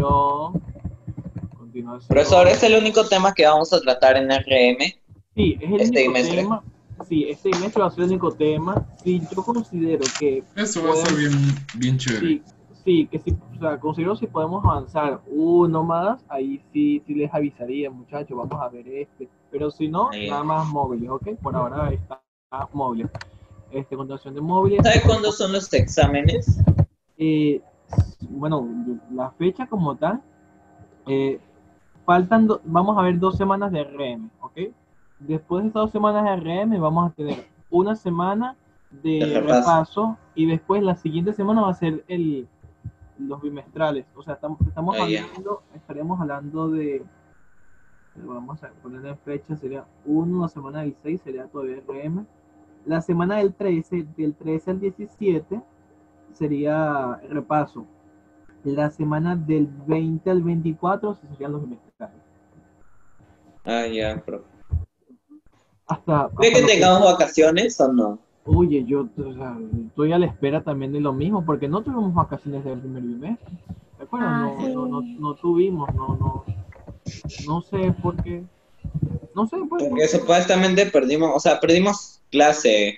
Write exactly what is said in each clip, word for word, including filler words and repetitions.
continuación, continuación. Profesor, ¿es el único tema que vamos a tratar en R M? Sí, es el este único semestre. tema. Sí, este semestre va a ser el único tema. Sí, yo considero que Eso va a ser bien, bien chévere. Sí, sí, que sí, o sea, considero si podemos avanzar uno más, ahí sí, sí les avisaría, muchachos, vamos a ver este. Pero si no, Ahí. nada más móviles, ¿ok? Por ahora está móviles. Este, continuación de móviles. ¿Sabe cuándo son los exámenes? Eh, bueno, la fecha como tal, eh, faltan, do- vamos a ver dos semanas de R M, ¿ok? Después de estas dos semanas de R M vamos a tener una semana de De repaso. repaso y después la siguiente semana va a ser el, los bimestrales. O sea, estamos, estamos Ah, ya. hablando, estaremos hablando de, vamos a poner en fecha, sería uno, la semana del seis sería todavía R M. La semana del trece, del trece al diecisiete sería repaso. La semana del veinte al veinticuatro serían los bimestrales. Ah, ya, profe. Hasta, ¿Cree hasta que lo que- tengamos vacaciones o no? Oye, yo o sea, estoy a la espera también de lo mismo, porque no tuvimos vacaciones del primer bimestre. ¿De acuerdo? Ah, no, sí. no, no, no tuvimos, no, no, no sé por qué. No sé, pues. Porque supuestamente perdimos, o sea, perdimos clase,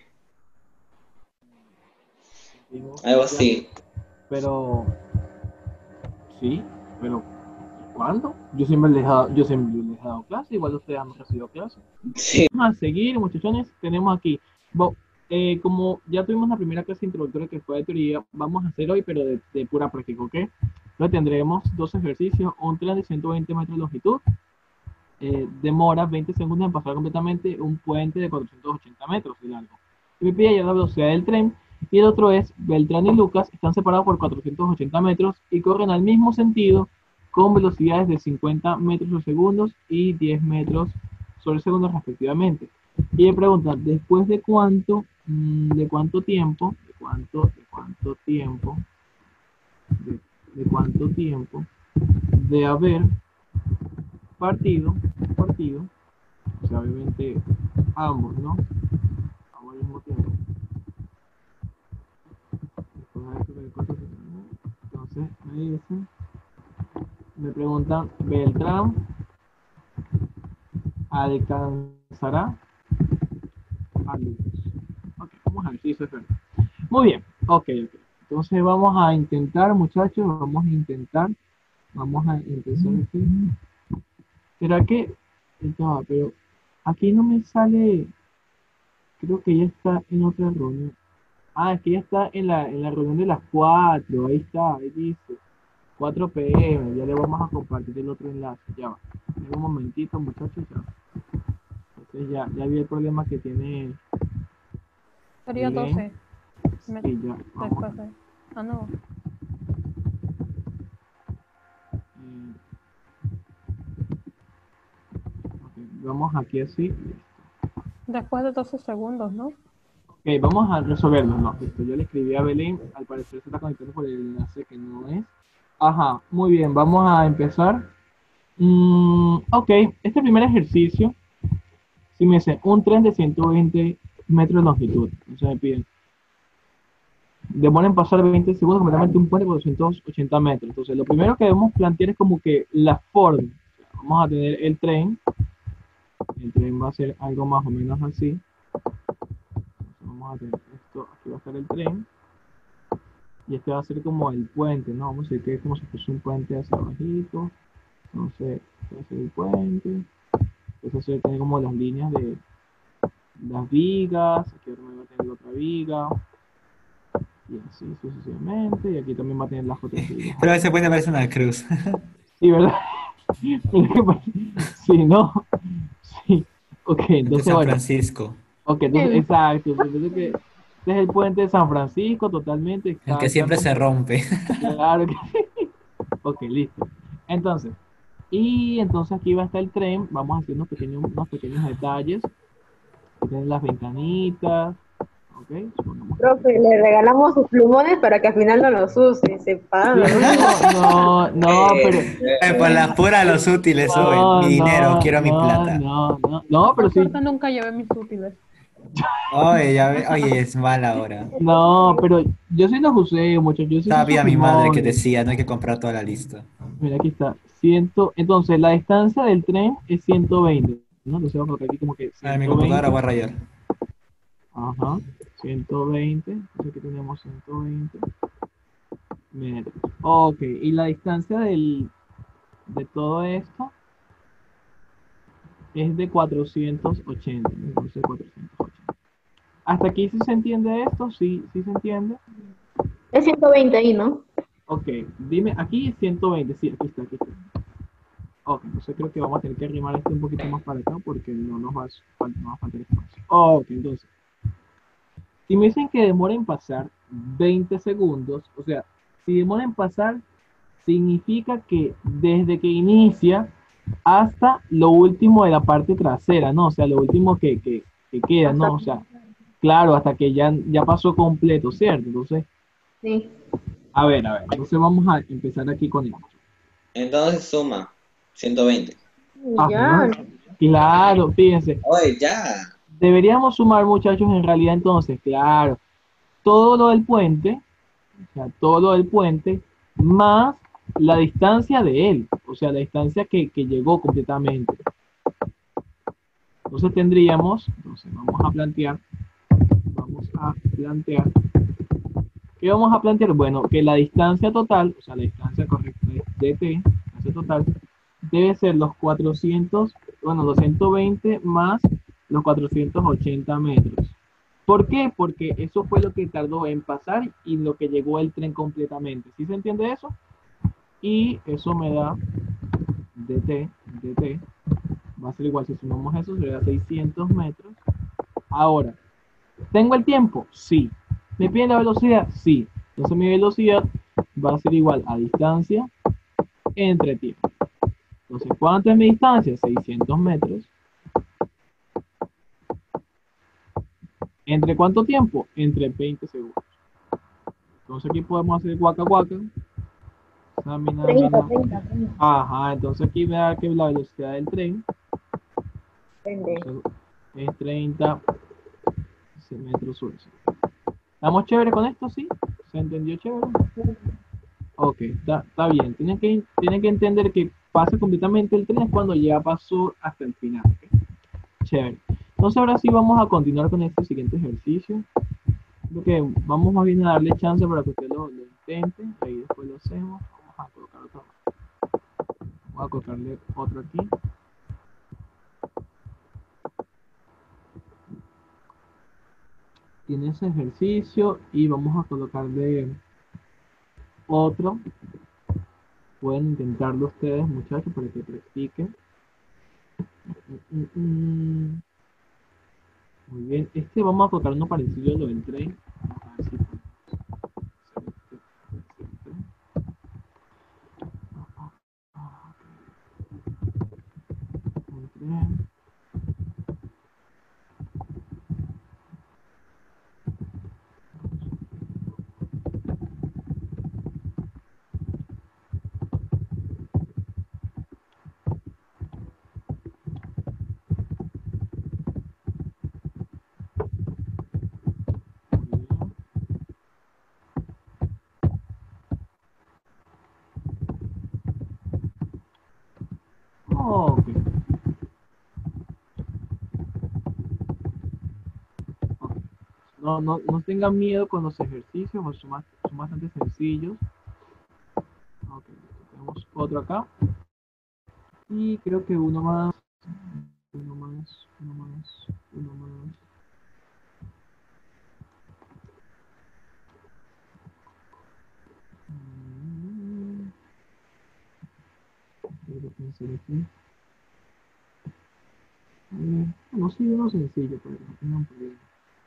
no, algo así. Pero, sí, pero, ¿cuándo? Yo siempre les he dado, yo siempre les he dado clase, igual ustedes han recibido clase. Sí. Vamos a seguir, muchachones, tenemos aquí, bo- eh, como ya tuvimos la primera clase introductoria que fue de teoría, vamos a hacer hoy, pero de, de pura práctica, ¿ok? Entonces tendremos dos ejercicios, un tren de ciento veinte metros de longitud, eh, demora veinte segundos en pasar completamente un puente de cuatrocientos ochenta metros de largo. Y me pide ya la velocidad del tren, y el otro es, Beltrán y Lucas están separados por cuatrocientos ochenta metros y corren al mismo sentido con velocidades de cincuenta metros por segundo y diez metros sobre segundo respectivamente. Y me pregunta, ¿después de cuánto, mmm, de cuánto tiempo, de cuánto, de cuánto tiempo, de, de cuánto tiempo de haber partido, partido, o sea, obviamente ambos, ¿no? Ambos al mismo tiempo. Entonces me dicen, me preguntan, Beltrán alcanzará a Lucas. Ok, vamos a ver si eso es verdad. Muy bien, ok, ok. Entonces vamos a intentar, muchachos, vamos a intentar, vamos a empezar aquí. ¿Será que? No, pero aquí no me sale, creo que ya está en otra reunión. Ah, es que ya está en la, en la reunión de las cuatro, ahí está, ahí dice. cuatro pe eme, ya le vamos a compartir el otro enlace, ya va. En un momentito, muchachos, ya. Entonces ya, ya vi el problema que tiene. Sería doce. Me- Sí, ya, vamos. Después de... Ah, no. Eh, ok, vamos aquí así. Después de doce segundos, ¿no? Ok, vamos a resolverlo, no, listo. Yo le escribí a Belén, al parecer se está conectando por el enlace que no es. Ajá, muy bien, vamos a empezar. Mm, ok, este primer ejercicio, si me dice un tren de ciento veinte metros de longitud, entonces me piden, demora en pasar veinte segundos completamente un puente por doscientos ochenta metros. Entonces, lo primero que debemos plantear es como que la forma. Vamos a tener el tren, el tren va a ser algo más o menos así. Entonces, vamos a tener esto, aquí va a estar el tren, y este va a ser como el puente, ¿no? Vamos a decir que es como si fuese un puente hacia abajito. Entonces, este va a ser el puente. Entonces, se tiene como las líneas de las vigas, aquí también va a tener otra viga, y así sucesivamente, y aquí también va a tener las otras vigas. Pero ese puente parece una cruz. Sí, ¿verdad? Sí, ¿no? Sí. Ok, De entonces, San bueno. Francisco. Ok, entonces, exacto. Entonces, que este es el puente de San Francisco, totalmente. El que siempre se rompe. Claro que sí. Ok, listo. Entonces, y entonces aquí va a estar el tren. Vamos a hacer unos pequeños, unos pequeños detalles. Tienen las ventanitas. Ok, supongamos. Profe, le regalamos sus plumones para que al final no los use, se paga. No, no, no, pero. Eh, por las puras los útiles, No, hoy. Mi dinero, no, quiero mi no, plata. No, no, no, pero Por sí. suerte nunca llevé mis útiles. Oye, ya ve, oye, es mala ahora. No, pero yo sí los usé, muchachos. Yo sí sé sus Sabía mi madre que plumones. decía, no hay que comprar toda la lista. Mira, aquí está. Ciento, entonces, la distancia del tren es ciento veinte, ¿no? Entonces vamos a colocar aquí como que A ver, mi computadora ciento veinte. va a rayar. Ajá. ciento veinte. Entonces aquí tenemos ciento veinte metros. Ok, y la distancia del, de todo esto es de cuatrocientos ochenta. Entonces, cuatrocientos ochenta. ¿Hasta aquí sí se entiende esto? Sí, sí se entiende. Es ciento veinte ahí, ¿no? Ok, dime, aquí es ciento veinte. Sí, aquí está, aquí está. Ok, entonces creo que vamos a tener que arrimar esto un poquito más para acá porque no nos va a, fal- no va a faltar espacio. Ok, entonces, si me dicen que demora en pasar veinte segundos, o sea, si demora en pasar, significa que desde que inicia hasta lo último de la parte trasera, ¿no? O sea, lo último que, que, que queda, Hasta ¿no? O sea, claro, hasta que ya, ya pasó completo, ¿cierto? Entonces, sí. a ver, a ver, entonces vamos a empezar aquí con esto. Entonces suma ciento veinte. Ya. Ajá, claro, fíjense. Oye, ya. Deberíamos sumar, muchachos, en realidad entonces, claro, todo lo del puente, o sea, todo lo del puente, más la distancia de él, o sea, la distancia que, que llegó completamente. Entonces tendríamos, entonces vamos a plantear, vamos a plantear, ¿qué vamos a plantear? Bueno, que la distancia total, o sea, la distancia correcta de t, la distancia total, debe ser los cuatrocientos, bueno, doscientos veinte más los cuatrocientos ochenta metros. ¿Por qué? Porque eso fue lo que tardó en pasar y lo que llegó el tren completamente. ¿Sí se entiende eso? Y eso me da dt, dt, va a ser igual si sumamos eso, sería seiscientos metros. Ahora, ¿tengo el tiempo? Sí. ¿Me piden la velocidad? Sí. Entonces mi velocidad va a ser igual a distancia entre tiempo. Entonces, ¿cuánto es mi distancia? seiscientos metros. ¿Entre cuánto tiempo? Entre veinte segundos. Entonces aquí podemos hacer guaca guaca. Samina, treinta, mina. treinta, treinta. Ajá, entonces aquí me da que la velocidad del tren Depende. entonces, es treinta metros sobre segundo. ¿Estamos chévere con esto? ¿Sí? ¿Se entendió chévere? Ok, está, está bien. Tienen que, tienen que entender que pasa completamente el tren es cuando ya pasó hasta el final. ¿Ok? Chévere. Entonces ahora sí vamos a continuar con este siguiente ejercicio. Creo que vamos más bien a darle chance para que ustedes lo, lo intenten. Ahí después lo hacemos. Vamos a colocar otro. Voy a colocarle otro aquí. Tiene ese ejercicio y vamos a colocarle otro. Pueden intentarlo ustedes, muchachos, para que practiquen. Mm, mm, mm. Muy bien. Este vamos a colocar uno parecido a lo del tren. Vamos a ver si podemos hacer este, este tren. Un tren. Muy bien. Ok. Ok. No, no, no tengan miedo con los ejercicios, pues son, más- son bastante sencillos. Ok, tenemos otro acá. Y creo que uno más, uno más, uno más, uno más. Mm, creo que pensé aquí. Eh, no sé, uno sencillo, pero no tengan problema.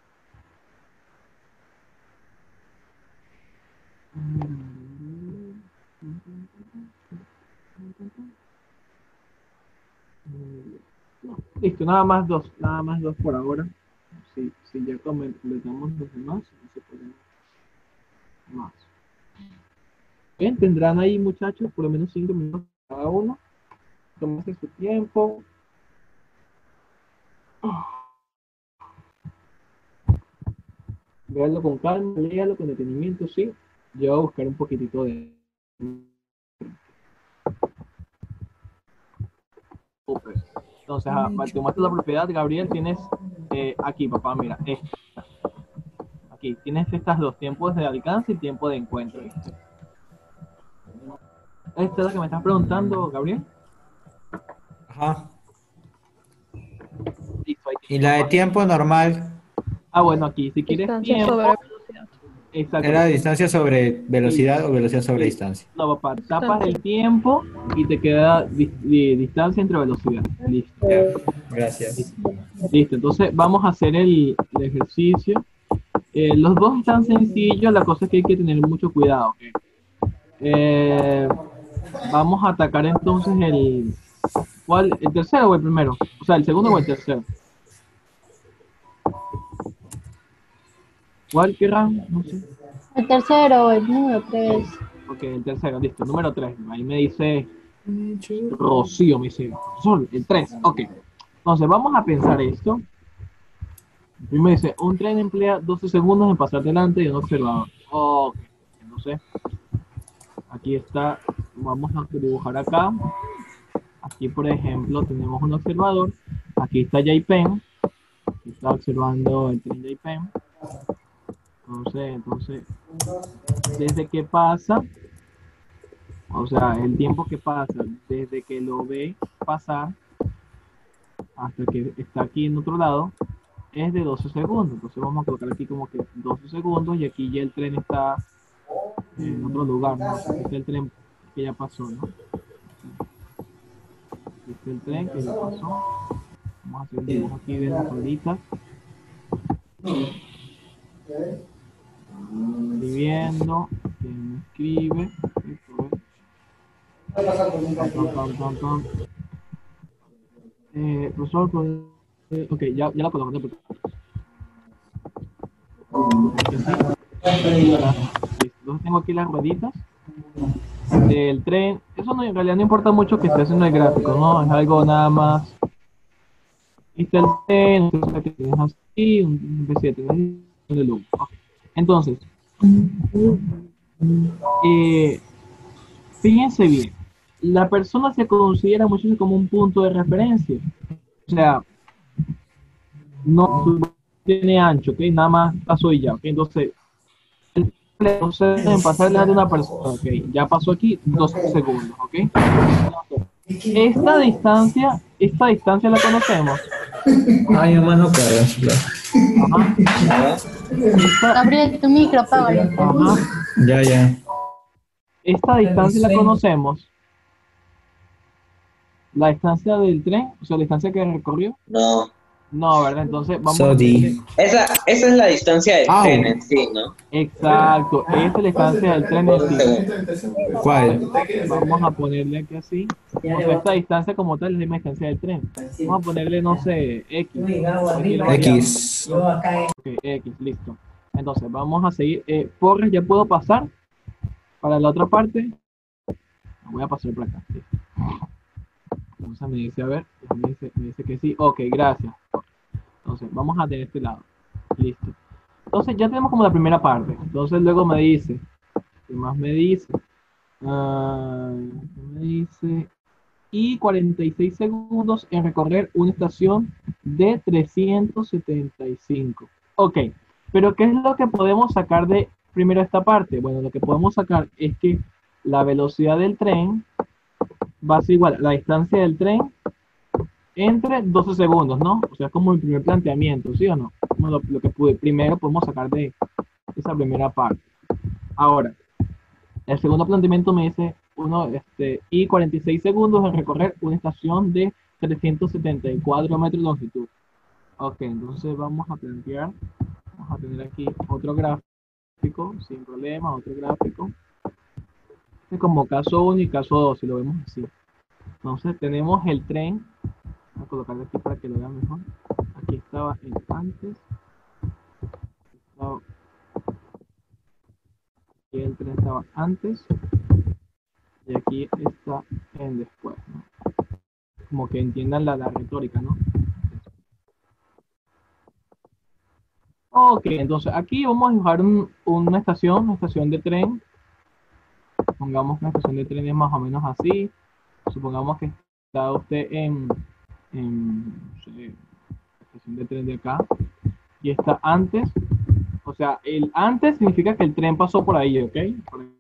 No, listo, nada más dos, nada más dos por ahora. Si, si ya completamos los demás, no se pueden más. Bien, tendrán ahí, muchachos, por lo menos cinco minutos cada uno. Tómense su tiempo. véalo con calma, léalo con detenimiento, sí. Yo voy a buscar un poquitito de... Súper. Entonces, ah, tomaste la propiedad, Gabriel, tienes eh, aquí, papá, mira, esta. Aquí, tienes estas dos, tiempos de alcance y tiempo de encuentro, ¿viste? Esta es la que me estás preguntando, Gabriel. Ajá. Listo, ahí Y tienes, la de papá. tiempo normal Ah, bueno, aquí, si quieres Distancia tiempo, sobre velocidad. exacto. era distancia sobre velocidad o velocidad sobre Sí. distancia. No, papá, tapas Distancia. el tiempo y te queda di- di- distancia entre velocidad. Listo. Ya, gracias. Listo, entonces vamos a hacer el, el ejercicio. Eh, los dos están sencillos, la cosa es que hay que tener mucho cuidado. ¿Ok? Eh, vamos a atacar entonces el... ¿Cuál? ¿El tercero o el primero? O sea, el segundo o el tercero. ¿Cuál querrán? No sé. El tercero, el número tres. Ok, el tercero, listo. Número tres. Ahí me dice Rocío, me dice. Sol, el tres. Ok. Entonces, vamos a pensar esto. Primero dice, un tren emplea doce segundos en pasar delante de un observador. Ok. Entonces, aquí está. Vamos a dibujar acá. Aquí, por ejemplo, tenemos un observador. Aquí está J-Pen. Aquí está observando el tren J-Pen. Entonces, entonces, desde que pasa, o sea, el tiempo que pasa desde que lo ve pasar hasta que está aquí en otro lado es de doce segundos. Entonces vamos a colocar aquí como que doce segundos y aquí ya el tren está en otro lugar, ¿no? Este es el tren que ya pasó, ¿no? Este es el tren que ya pasó. Vamos a hacer un dibujo aquí de las rueditas. Escribiendo, quien me escribe. Pam, pam, pam, pam. Eh, profesor, pues, eh, ok, ya, ya la coloco, no te preocupes. Entonces tengo aquí las rueditas del tren. Eso no, en realidad no importa mucho que esté haciendo el gráfico, ¿no? Es algo nada más. Este es el tren, entonces que tienes así, un especie de tren de luz. Okay. Entonces, eh, fíjense bien, la persona se considera mucho como un punto de referencia. O sea, no tiene ancho, ¿ok? Nada más pasó y ya, ¿ok? Entonces, entonces en pasar de una persona, ¿ok? Ya pasó aquí dos segundos, ¿ok? Esta distancia, esta distancia la conocemos. Ay, hermano, claro. Ajá. Esta, Gabriel, tu micro, apágalo. ajá. Ya, ya. Esta distancia la conocemos. La distancia del tren, o sea, la distancia que recorrió. No. No, ¿verdad? Entonces vamos a Sodi. ponerle... Esa, esa es la distancia del Au. tren en sí, ¿no? Exacto, esta es la distancia del tren en sí. ¿Cuál? Vamos a ponerle aquí así. O sea, esta distancia como tal es la misma distancia del tren. Vamos a ponerle, no sé, X. Cualquier variable. X. Ok, X, listo. Entonces, vamos a seguir. Eh, Porres, ¿ya puedo pasar para la otra parte? Voy a pasar por acá. Listo. Entonces me dice, a ver, me dice, me dice que sí. Ok, gracias. Entonces, vamos a tener este lado. Listo. Entonces, ya tenemos como la primera parte. Entonces, luego me dice, ¿qué más me dice? Uh, me dice, y cuarenta y seis segundos en recorrer una estación de trescientos setenta y cinco. Ok, pero ¿qué es lo que podemos sacar de primero esta parte? Bueno, lo que podemos sacar es que la velocidad del tren va a ser igual a la distancia del tren entre doce segundos, ¿no? O sea, es como el primer planteamiento, ¿sí o no? Como lo, lo que pude, primero podemos sacar de esa primera parte. Ahora, el segundo planteamiento me dice uno, este, y cuarenta y seis segundos en recorrer una estación de trescientos setenta y cuatro metros de longitud. Ok, entonces vamos a plantear, vamos a tener aquí otro gráfico, sin problema, otro gráfico. Es como caso uno y caso dos, si lo vemos así. Entonces tenemos el tren, voy a colocarlo aquí para que lo vean mejor. Aquí estaba el antes, estaba, aquí el tren estaba antes, y aquí está en después, ¿no? Como que entiendan la, la retórica, ¿no? Ok, entonces aquí vamos a dibujar un- una estación, una estación de tren. Pongamos que una estación de tren es más o menos así. Supongamos que está usted en, en no sé, estación de tren de acá. Y está antes. O sea, el antes significa que el tren pasó por ahí, ¿ok? Por ahí.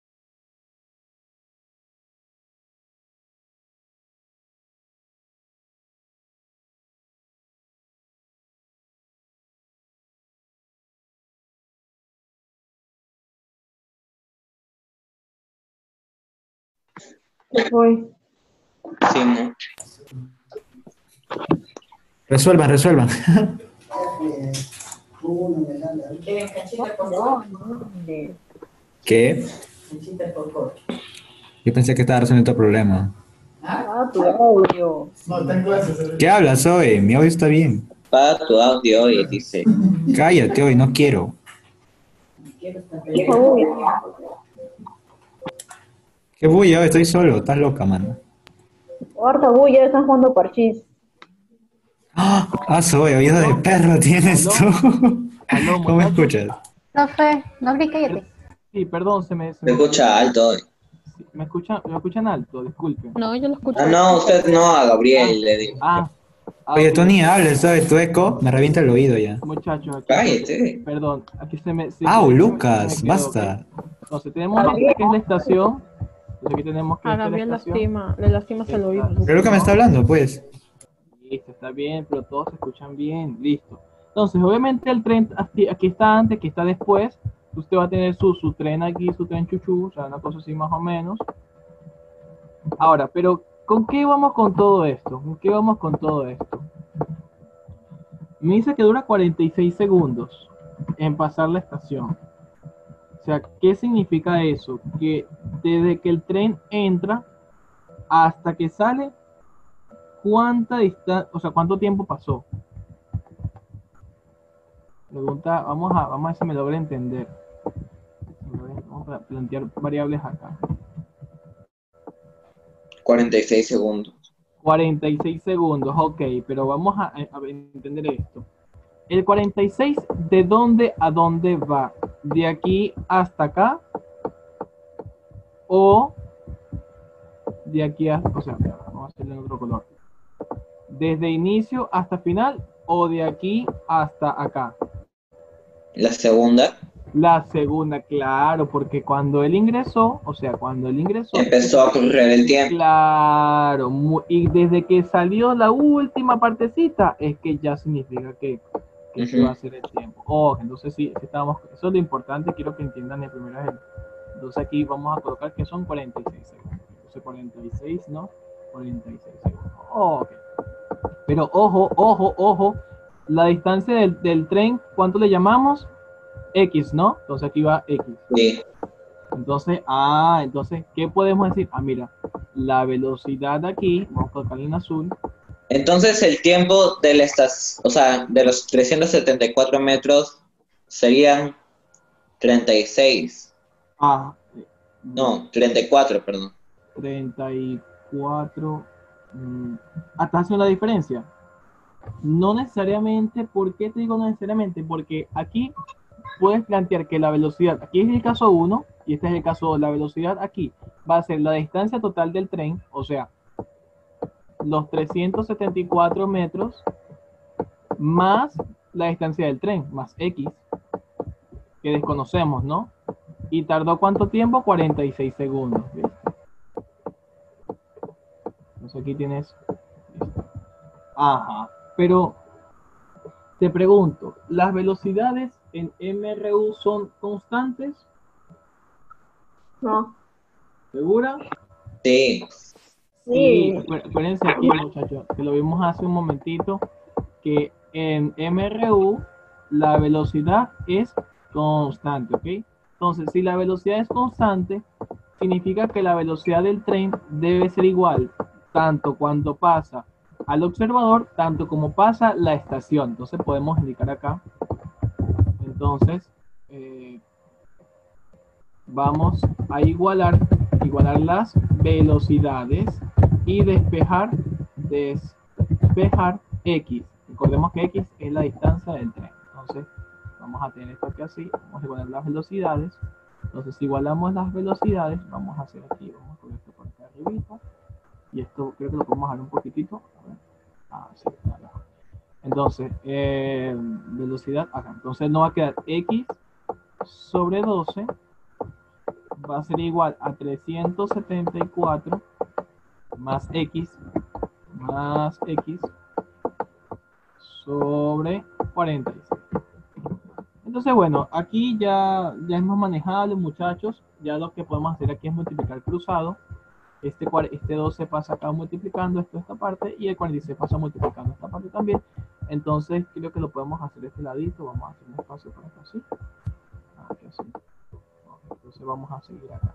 Se fue. Sí, ¿no? Resuelvan, resuelvan. No, no, de- ¿Qué? Yo pensé que estaba resolviendo tu problema. Ah, tu audio. ¿Qué hablas hoy? Mi audio está bien. Paga tu audio y dice, Cállate hoy, no quiero. Hijo, uy, ¿Qué bulla hoy? Estoy solo, estás loca, mano. ahorita uy, ya están jugando parchís. ¡Ah! Ah, soy oído de perro tienes tú. Aló, ¿Cómo me muchachos. escuchas? Profe, no hables, cállate. Sí, perdón, se me, se se me, escucha alto hoy. me escuchan, me escuchan alto, disculpen. No, yo lo escucho. Ah, no, usted no, a Gabriel le digo. Ah, ah, Oye, ok. tú ni hables, ¿sabes? Tu eco me revienta el oído ya. Muchachos, aquí, Cállate. perdón, aquí se me, se, ¡Au, se me- Lucas! se me quedó, Basta. ¿ok? Entonces tenemos esta que es la estación. Entonces aquí tenemos que A esta es la Gabriel estación. lastima, le lastimas el oído. Pero Lucas me está hablando, pues. Listo, está bien, pero todos se escuchan bien, listo. Entonces, obviamente el tren aquí, aquí está antes, aquí está después. Usted va a tener su, su tren aquí, su tren chuchú, o sea, una cosa así más o menos. Ahora, pero ¿con qué vamos con todo esto? ¿Con qué vamos con todo esto? Me dice que dura cuarenta y seis segundos en pasar la estación. O sea, ¿qué significa eso? Que desde que el tren entra hasta que sale, ¿cuánta distancia, o sea, cuánto tiempo pasó? Pregunta, vamos a, vamos a ver si me logra entender. Vamos a plantear variables acá. cuarenta y seis segundos. cuarenta y seis segundos, ok, pero vamos a, a entender esto. El cuarenta y seis, ¿de dónde a dónde va? ¿De aquí hasta acá? ¿O de aquí hasta, o sea, vamos a hacerle en otro color. ¿Desde inicio hasta final o de aquí hasta acá? La segunda La segunda, claro, porque cuando él ingresó, o sea, cuando él ingresó, empezó a correr el tiempo. claro, mu- y desde que salió la última partecita, es que ya significa que, que se Ujú. va a hacer el tiempo. Oh, entonces sí, sí estamos, eso es lo importante, quiero que entiendan de primera vez. Entonces aquí vamos a colocar que son cuarenta y seis segundos. Entonces cuarenta y seis, ¿no? cuarenta y seis segundos. Oh, ok. Pero ojo, ojo, ojo, la distancia del, del tren, ¿cuánto le llamamos? X, ¿no? Entonces aquí va X. Sí. Entonces, ah, entonces, ¿qué podemos decir? Ah, mira, la velocidad aquí, vamos a colocarle en azul. Entonces el tiempo de la estación, o sea, de los trescientos setenta y cuatro metros serían treinta y seis. Ah, No, treinta y cuatro, perdón. treinta y cuatro. mm, ¿Hasta hace una diferencia? No necesariamente. ¿Por qué te digo no necesariamente? Porque aquí puedes plantear que la velocidad, aquí es el caso uno, y este es el caso dos, la velocidad aquí va a ser la distancia total del tren, o sea, los trescientos setenta y cuatro metros más la distancia del tren, más X, que desconocemos, ¿no? ¿Y tardó cuánto tiempo? cuarenta y seis segundos, ¿viste? Entonces aquí tienes... Ajá, pero te pregunto, ¿las velocidades en M R U son constantes? No. ¿Segura? Sí. Sí, Sí. acuér- acuérdense aquí, muchachos, que lo vimos hace un momentito, que en M R U la velocidad es constante, ¿ok? Entonces, si la velocidad es constante, significa que la velocidad del tren debe ser igual, tanto cuando pasa al observador, tanto como pasa la estación. Entonces, podemos indicar acá. Entonces, eh, vamos a igualar, igualar las velocidades y despejar, despejar X. Recordemos que X es la distancia del tren. Entonces, vamos a tener esto aquí así, vamos a igualar las velocidades. Entonces, si igualamos las velocidades, vamos a hacer aquí, vamos a poner esto por acá arribita. Y esto creo que lo podemos bajar un poquitito. A ver. Ah, sí, claro. Entonces, eh, velocidad acá. Entonces, no va a quedar x sobre doce. Va a ser igual a trescientos setenta y cuatro más x más x sobre cuarenta y seis. Entonces, bueno, aquí ya, ya es más manejable, muchachos. Ya lo que podemos hacer aquí es multiplicar cruzado. Este, este doce pasa acá multiplicando esto, esta parte, y el cuarenta y seis pasa multiplicando esta parte también. Entonces, creo que lo podemos hacer de este ladito. Vamos a hacer un espacio por acá así. Aquí así. Entonces, vamos a seguir acá.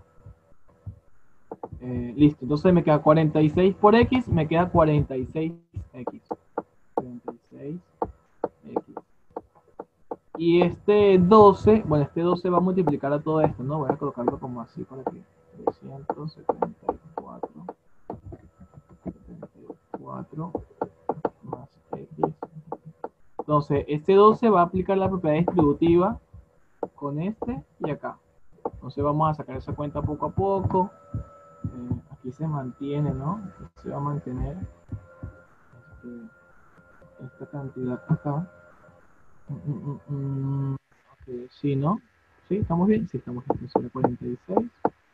Eh, listo, entonces me queda cuarenta y seis por x, me queda cuarenta y seis x. cuarenta y seis x. Y este doce, bueno, este doce va a multiplicar a todo esto, ¿no? Voy a colocarlo como así por aquí. trescientos setenta y cuatro, setenta y cuatro más x. Entonces, este doce va a aplicar la propiedad distributiva con este y acá. Entonces vamos a sacar esa cuenta poco a poco. Eh, aquí se mantiene, ¿no? Aquí se va a mantener este, esta cantidad acá. Mm, mm, mm, okay, sí, ¿no? ¿Sí? ¿Estamos bien? Sí, estamos bien. Sobre cuarenta y seis.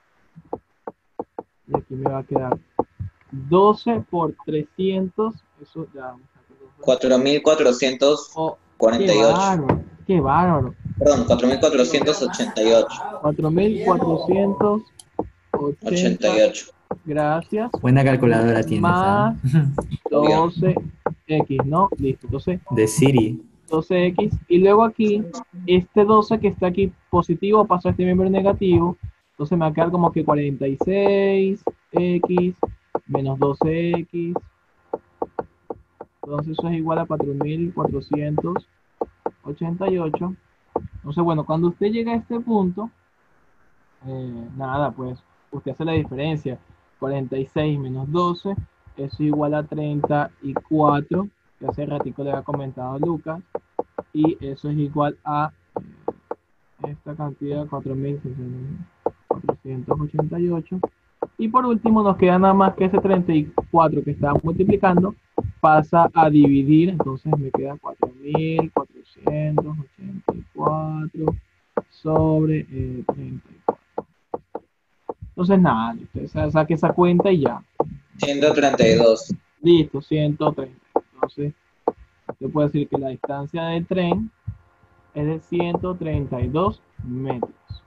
Y aquí me va a quedar doce por trescientos. Eso ya. cuatro mil cuatrocientos cuarenta y ocho. Qué bárbaro. Qué bárbaro. Perdón, cuatro mil cuatrocientos ochenta y ocho. cuatro mil cuatrocientos ochenta y ocho. Gracias. Buena calculadora tienes, Más ¿ah? doce x, ¿no? Listo. Entonces, De Siri. doce x. Y luego aquí, este doce que está aquí positivo pasa a este miembro negativo. Entonces me va a quedar como que cuarenta y seis x menos doce x. Entonces eso es igual a cuatro mil cuatrocientos ochenta y ocho. Entonces, bueno, cuando usted llega a este punto, eh, nada, pues usted hace la diferencia. cuarenta y seis menos doce, eso es igual a treinta y cuatro, que hace ratico le había comentado a Lucas. Y eso es igual a eh, esta cantidad, cuatro mil cuatrocientos ochenta y ocho. Y por último nos queda nada más que ese treinta y cuatro que estaba multiplicando, pasa a dividir, entonces me queda cuatro mil cuatrocientos ochenta y cuatro sobre eh, treinta y cuatro. Entonces nada, listo, saque esa cuenta y ya. ciento treinta y dos. Listo, ciento treinta. Entonces, usted puede decir que la distancia del tren es de ciento treinta y dos metros.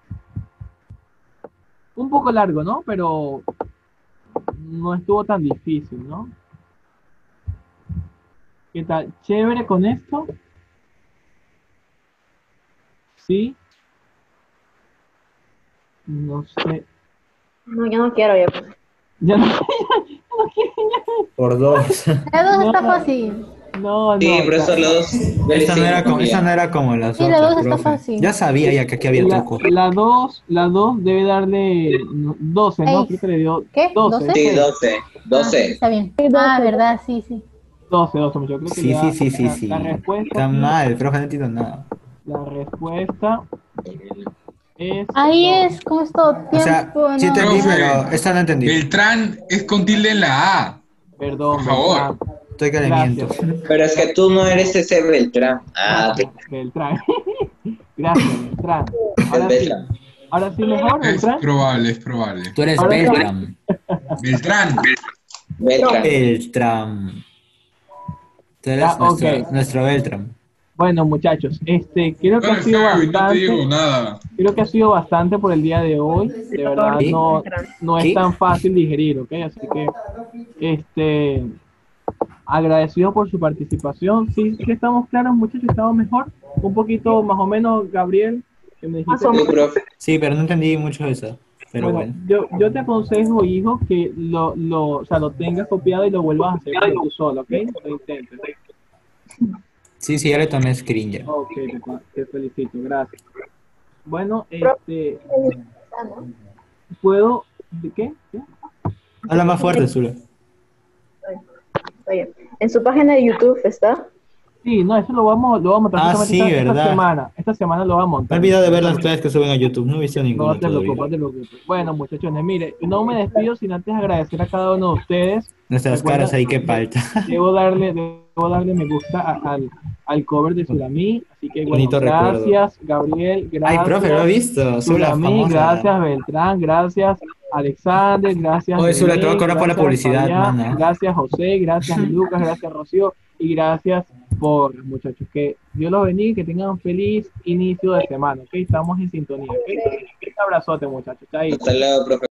Un poco largo, ¿no? Pero no estuvo tan difícil, ¿no? ¿Qué tal? ¿Chévere con esto? ¿Sí? No sé. No, yo no quiero, ya. Ya no, ya no quiero, ya. Por dos. La dos No. está fácil. No, no. Sí, pero eso la- los Esta no, era como, esa no era como las Sí, la otras, dos está profe. fácil. Ya sabía ya que aquí había La, truco. la dos, la dos debe darle doce, ¿no? Seis. Creo que le dio ¿Qué? doce. ¿doce? Sí, doce. Ah, doce. está bien. Sí, Ah, doce. verdad, sí, sí. doce, doce, yo creo que Sí, le da- sí, sí, sí, la, sí. la respuesta Está aquí- mal, profe, no entiendo nada. La respuesta es Ahí doce. es, ¿cómo es todo? O sea, Tiempo, sí no. entendí, Profe, pero esta no entendí. Beltrán es con tilde en la A. Perdón, Por favor. Beltrán. Estoy que le miento. Gracias. Pero es que tú no eres ese Beltrán. Ah, Gracias, Beltrán. Gracias, Beltrán. Ahora sí, Beltrán. ahora sí mejor, Es Beltrán. probable, es probable. Tú eres Ahora sí. Beltram. Beltrán. Beltrán. Beltram. Tú eres Ah, nuestro, ok. nuestro Beltram. Bueno, muchachos, este, creo que Bueno, ha sido Feo, no te digo bastante, nada. creo que ha sido bastante por el día de hoy. De verdad, ¿Sí? no, no es ¿Qué? tan fácil digerir, ¿ok? Así que, este, agradecido por su participación. Sí, sí estamos claros, muchachos, estamos mejor. Un poquito más o menos, Gabriel, que me dijiste. Más o Sí, menos. profe. Sí, pero no entendí mucho eso. Pero Bueno, bueno. yo, yo te aconsejo, hijo, que lo, lo, o sea, lo tengas copiado y lo vuelvas a hacer por tú solo, ¿ok? Lo intentes. Sí, sí, ya le tomé screen ya. Ok, te, te felicito, gracias. Bueno, este, ¿puedo? ¿De qué? ¿Qué? Habla más fuerte, Zula. Está bien. En su página de YouTube está. Sí, no, eso lo vamos, lo vamos a montar Ah, justamente sí, esta, esta ¿verdad? semana. Esta semana lo vamos a Me he montar. olvidado de ver las clases que suben a YouTube, no he visto No ninguna te todavía. preocupes, no te preocupes. Bueno, muchachones, mire, no me despido sin antes agradecer a cada uno de ustedes. Nuestras Recuerda, caras ahí que de- falta. debo darle, debo darle me gusta a- al, al cover de Sulamí. Así que bueno, Bonito recuerdo. gracias, Gabriel, Ay, profe, lo he gracias, visto. Sula, Sulamí, famosa. gracias, Beltrán, gracias, Alexander, gracias, Oye, Sula, te voy a Belén, cobrar por la gracias, publicidad, Fabián, mano. gracias, José, gracias, Lucas, gracias, Rocío, y gracias por, muchachos, que Dios los bendiga y que tengan un feliz inicio de semana, ¿ok? Estamos en sintonía, ¿ok? Un abrazote, muchachos, ahí. Hasta luego, profe.